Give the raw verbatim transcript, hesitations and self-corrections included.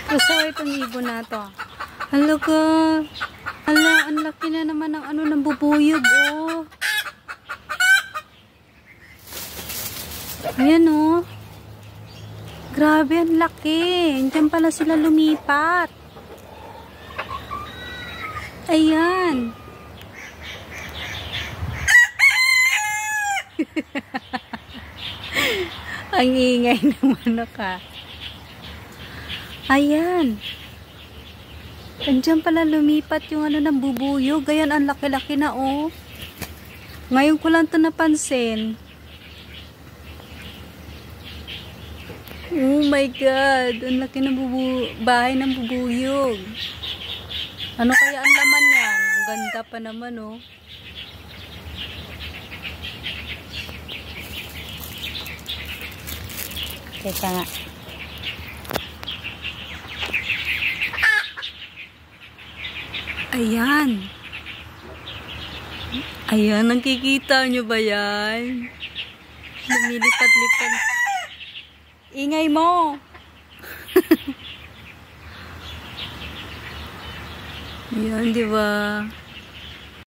Basta itong ibon na to. Hala ka. Hala, ang laki na naman ng ano ng bubuyog, oh. Ayan, oh. Grabe, ang laki. Diyan pala sila lumipat. Ayan. Ang ingay naman ka. Ayan. Diyan pala lumipat yung ano ng bubuyog. Ayan, ang laki-laki na, oh. Ngayon ko lang ito napansin. Oh my God. Ang laki ng bubu bahay ng bubuyog. Ano kaya ang laman yan? Ang ganda pa naman, oh. Teka nga. Ayan. Ayan, nakikita nyo ba yan? Lumilipat-lipat. Ingay mo. Ayan, di ba?